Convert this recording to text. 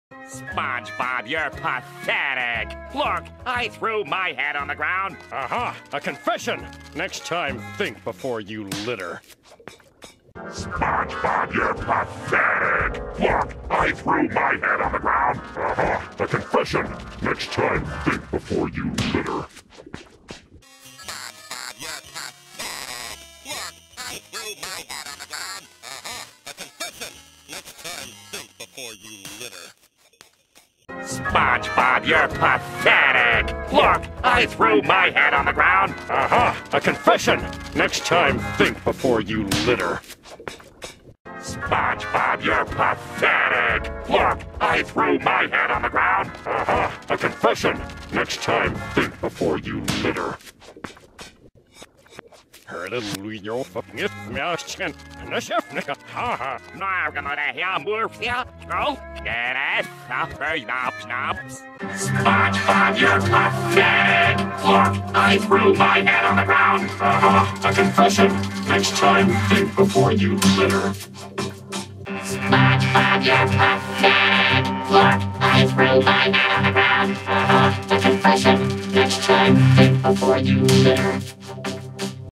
SpongeBob, you're pathetic. Look, I threw my head on the ground. Aha! A confession! Next time, think before you litter. SpongeBob, you're pathetic. Look, I threw my head on the ground. Aha! A confession. Next time, think before you litter. SpongeBob, you're pathetic. Look, I threw my head on the ground. A confession. Next time, think before you litter. SpongeBob, you're pathetic. Look, I threw my head on the ground. Aha! A confession! Next time, think before you litter. SpongeBob, you're pathetic. Look, I threw my head on the ground. Aha! A confession. Next time, think before you litter. Hallelujah, fucking märchen. Na chefnica, haha. Now I'm gonna let him move here. Go, get it, snaps. SpongeBob, you're pathetic. Look, I threw my head on the ground. Aha! A confession. Next time, think before you litter. SpongeBob, you're pathetic. Look, I threw my head on the ground. A confession. Next time, think before you litter.